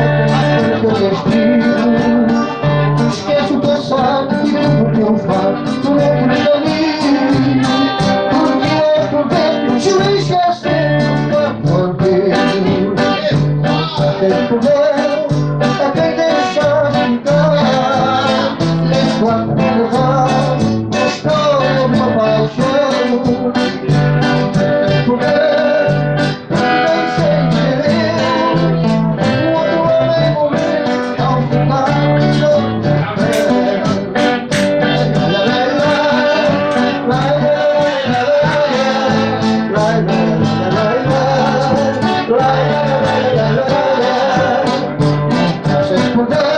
aquele teu destino. Esquece o passado e o teu fato do outro caminho. Porque é por dentro te esquecer quando Deus tem poder, é quem deixa ficar. Enquanto levar mostrou uma paixão. Right.